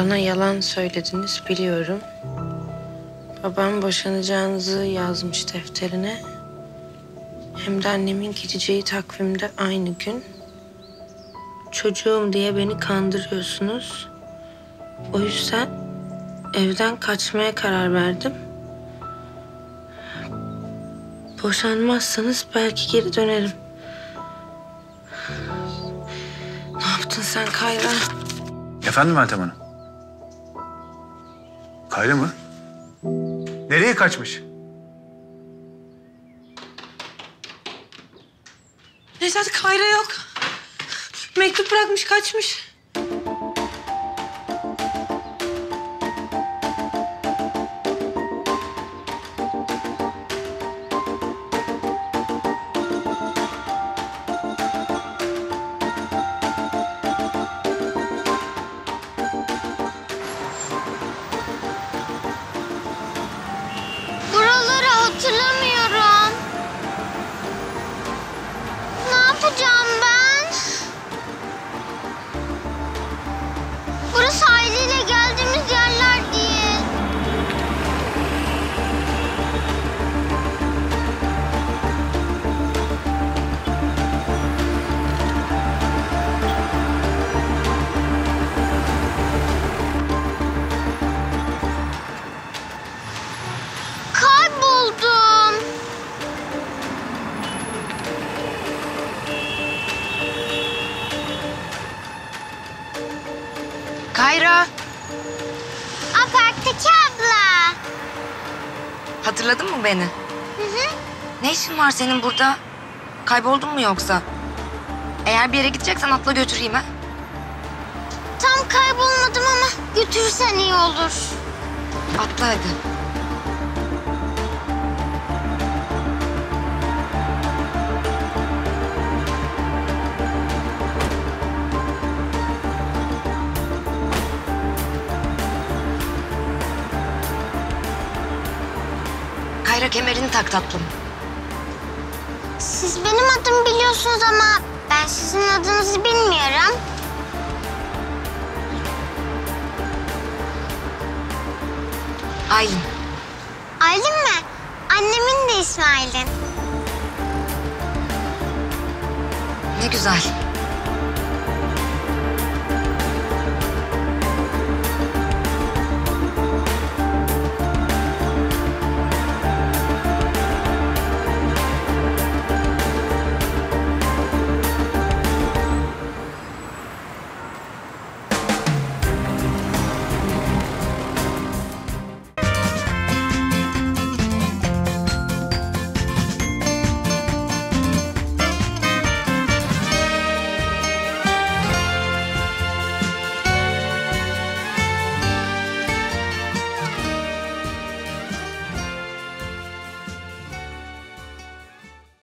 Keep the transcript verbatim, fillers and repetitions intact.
Bana yalan söylediniz biliyorum. Babam boşanacağınızı yazmış defterine. Hem de annemin gideceği takvimde aynı gün. Çocuğum diye beni kandırıyorsunuz. O yüzden evden kaçmaya karar verdim. Boşanmazsanız belki geri dönerim. Ne yaptın sen Kayra? Efendim Meltem Hanım? Kayra mı? Nereye kaçmış? Necat, Kayra yok. Mektup bırakmış, kaçmış. Buraları hatırlamıyorum. Ne yapacağım ben? Burası aileyle geldiğimiz yerler değil. Kayboldum. Kayra, Aparttaki abla. hatırladın mı beni? Hı hı. Ne işin var senin burada? Kayboldun mu yoksa? Eğer bir yere gideceksen atla götüreyim ha. Tam kaybolmadım ama götürsen iyi olur. Atla hadi. Kayra, kemerini tak tatlım. Siz benim adımı biliyorsunuz ama ben sizin adınızı bilmiyorum. Aylin. Aylin mi? Annemin de ismi Aylin. Ne güzel.